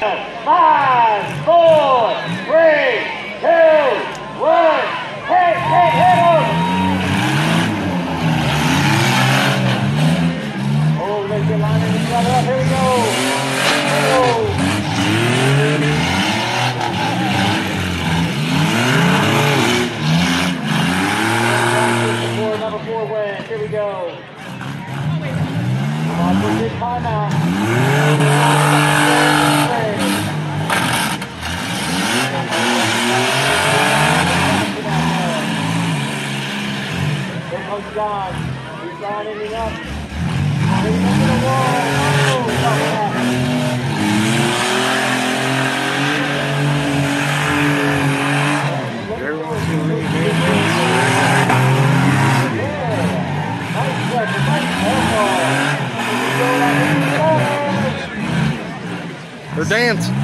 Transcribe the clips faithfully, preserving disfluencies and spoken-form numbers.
Five, four, three, two, one. Hit, hit, hit him! Oh, let's get lining each other up. Here we go. Oh. Four, number four wins. Here we go. Come on, put this time out. Here comes John. He's lining up. He's up to the wall. Oh, stop that. They're dancing.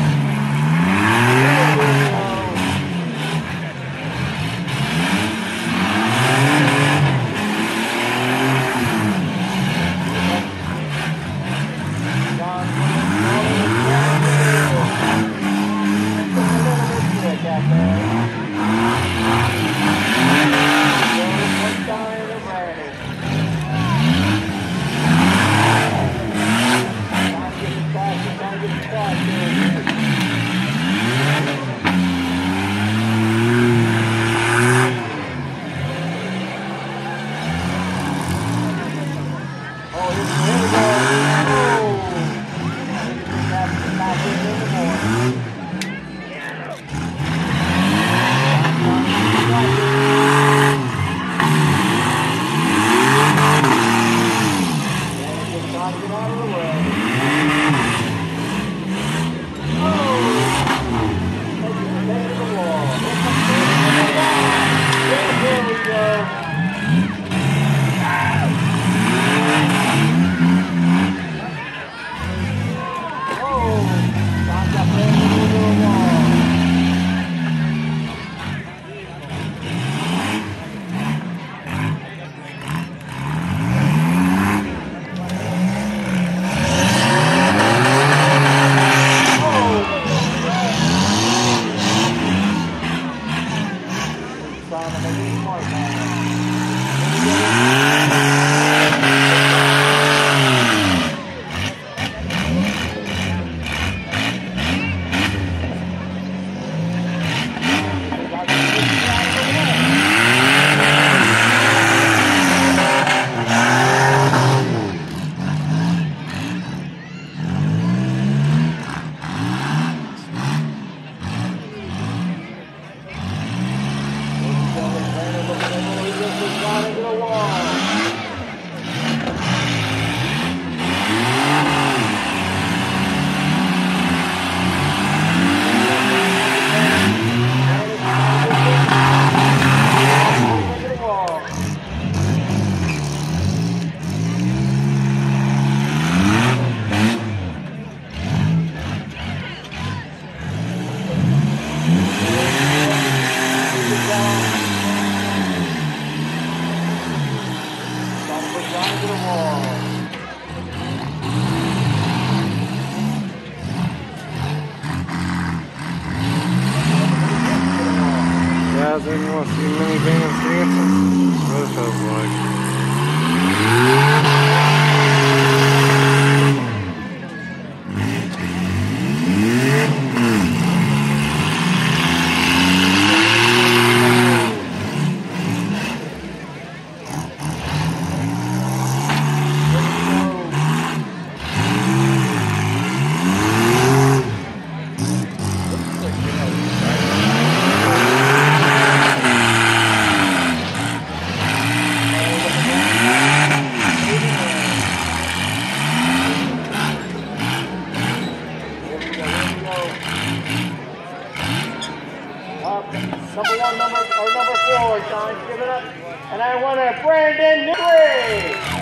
Guys, anyone want to see minivans dancing? That's what it feels like. Number one, number, or number four, John, give it up. And I want a Brandon Newry.